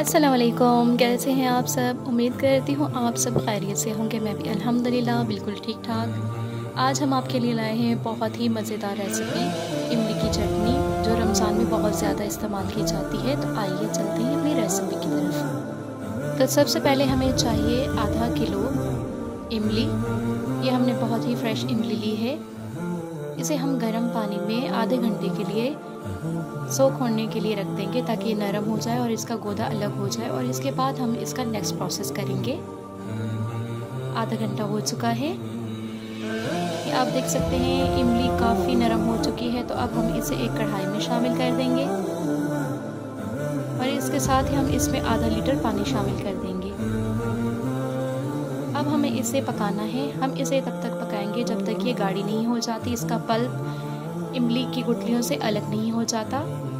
अस्सलाम वालेकुम, कैसे हैं आप सब। उम्मीद करती हूँ आप सब खैरियत से होंगे। मैं भी अल्हम्दुलिल्लाह बिल्कुल ठीक ठाक। आज हम आपके लिए लाए हैं बहुत ही मज़ेदार रेसिपी, इमली की चटनी, जो रमज़ान में बहुत ज़्यादा इस्तेमाल की जाती है। तो आइए चलते हैं अपनी रेसिपी की तरफ। तो सबसे पहले हमें चाहिए आधा किलो इमली। ये हमने बहुत ही फ्रेश इमली ली है। इसे हम गर्म पानी में आधे घंटे के लिए सोख होने के लिए रख देंगे ताकि ये नरम हो जाए और इसका गोदा अलग हो जाए। और इसके बाद हम इसका नेक्स्ट प्रोसेस करेंगे। आधा घंटा हो चुका है। ये आप देख सकते हैं इमली काफ़ी नरम हो चुकी है। तो अब हम इसे एक कढ़ाई में शामिल कर देंगे और इसके साथ ही हम इसमें आधा लीटर पानी शामिल कर देंगे। अब हमें इसे पकाना है। हम इसे तब तक पकाएंगे जब तक ये गाढ़ी नहीं हो जाती, इसका पल्प इमली की गुठलियों से अलग नहीं हो जाता।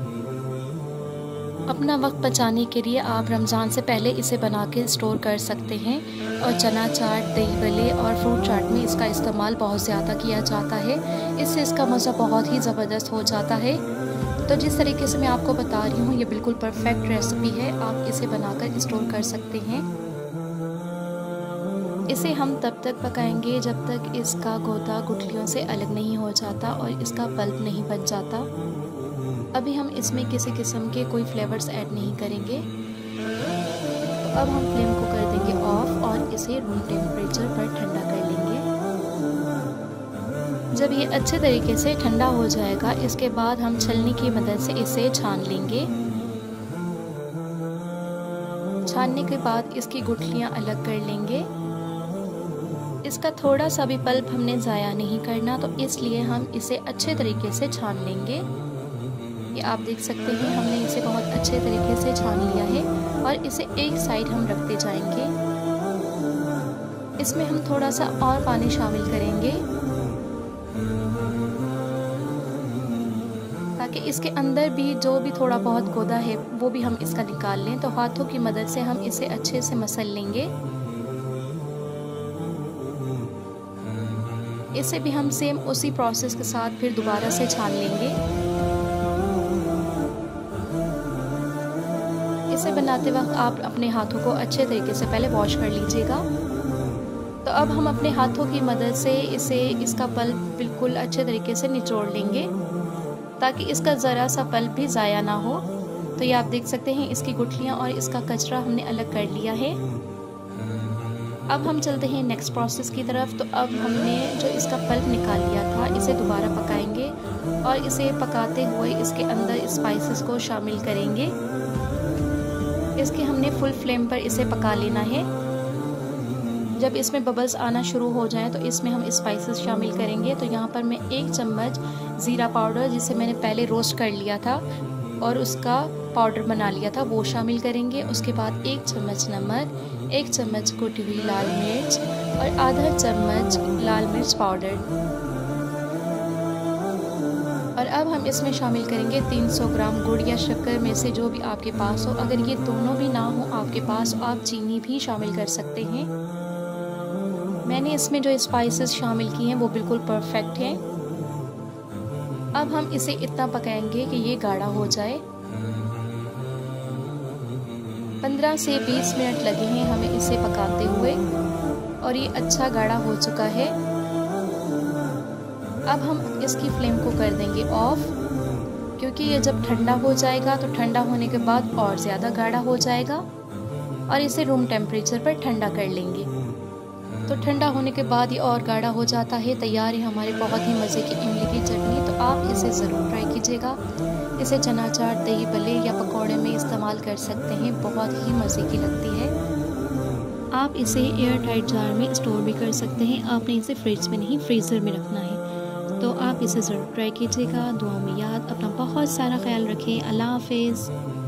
अपना वक्त बचाने के लिए आप रमज़ान से पहले इसे बना के स्टोर कर सकते हैं। और चना चाट, दही भल्ले और फ्रूट चाट में इसका इस्तेमाल बहुत ज़्यादा किया जाता है। इससे इसका मज़ा बहुत ही ज़बरदस्त हो जाता है। तो जिस तरीके से मैं आपको बता रही हूँ, ये बिल्कुल परफेक्ट रेसिपी है। आप इसे बनाकर स्टोर कर सकते हैं। इसे हम तब तक पकाएंगे जब तक इसका गोदा गुठलियों से अलग नहीं हो जाता और इसका पल्प नहीं बच जाता। अभी हम इसमें किसी किस्म के कोई फ्लेवर्स ऐड नहीं करेंगे। तो अब हम फ्लेम को कर देंगे ऑफ और इसे रूम टेम्परेचर पर ठंडा कर लेंगे। जब ये अच्छे तरीके से ठंडा हो जाएगा, इसके बाद हम छलनी की मदद से इसे छान लेंगे। छानने के बाद इसकी गुठलियाँ अलग कर लेंगे। इसका थोड़ा सा भी पल्प हमने ज़ाया नहीं करना, तो इसलिए हम इसे अच्छे तरीके से छान लेंगे। ये आप देख सकते हैं हमने इसे बहुत अच्छे तरीके से छान लिया है और इसे एक साइड हम रखते जाएंगे। इसमें हम थोड़ा सा और पानी शामिल करेंगे ताकि इसके अंदर भी जो भी थोड़ा बहुत गोदा है वो भी हम इसका निकाल लें। तो हाथों की मदद से हम इसे अच्छे से मसल लेंगे। इसे भी हम सेम उसी प्रोसेस के साथ फिर दोबारा से छान लेंगे। इसे बनाते वक्त आप अपने हाथों को अच्छे तरीके से पहले वॉश कर लीजिएगा। तो अब हम अपने हाथों की मदद से इसका पल्प बिल्कुल अच्छे तरीके से निचोड़ लेंगे ताकि इसका ज़रा सा पल्प भी ज़ाया ना हो। तो ये आप देख सकते हैं इसकी गुठलियाँ और इसका कचरा हमने अलग कर लिया है। अब हम चलते हैं नेक्स्ट प्रोसेस की तरफ। तो अब हमने जो इसका पल्प निकाल लिया था, इसे दोबारा पकाएंगे और इसे पकाते हुए इसके अंदर स्पाइसेस को शामिल करेंगे। इसके हमने फुल फ्लेम पर इसे पका लेना है। जब इसमें बबल्स आना शुरू हो जाए तो इसमें हम स्पाइसेस शामिल करेंगे। तो यहाँ पर मैं 1 चम्मच ज़ीरा पाउडर, जिसे मैंने पहले रोस्ट कर लिया था और उसका पाउडर बना लिया था, वो शामिल करेंगे। उसके बाद 1 चम्मच नमक, 1 चम्मच कुटी हुई लाल मिर्च और आधा चम्मच लाल मिर्च पाउडर। और अब हम इसमें शामिल करेंगे 300 ग्राम गुड़ या शक्कर में से जो भी आपके पास हो। अगर ये दोनों भी ना हो आपके पास, तो आप चीनी भी शामिल कर सकते हैं। मैंने इसमें जो स्पाइसेस शामिल किए हैं वो बिल्कुल परफेक्ट हैं। अब हम इसे इतना पकाएंगे कि ये गाढ़ा हो जाए। 15 से 20 मिनट लगे हैं हमें इसे पकाते हुए और ये अच्छा गाढ़ा हो चुका है। अब हम इसकी फ्लेम को कर देंगे ऑफ, क्योंकि ये जब ठंडा हो जाएगा तो ठंडा होने के बाद और ज़्यादा गाढ़ा हो जाएगा। और इसे रूम टेम्परेचर पर ठंडा कर लेंगे। तो ठंडा होने के बाद ये और गाढ़ा हो जाता है। तैयार है हमारे बहुत ही मज़े की इमली की चटनी। तो आप इसे ज़रूर ट्राई कीजिएगा। इसे चना चाट, दही भल्ले या पकौड़े में इस्तेमाल कर सकते हैं। बहुत ही मज़े की लगती है। आप इसे एयर टाइट जार में स्टोर भी कर सकते हैं। आपने इसे फ्रिज में नहीं, फ्रीज़र में रखना है। तो आप इसे ज़रूर ट्राई कीजिएगा। दुआ में याद, अपना बहुत सारा ख्याल रखें। अल्लाह हाफिज़।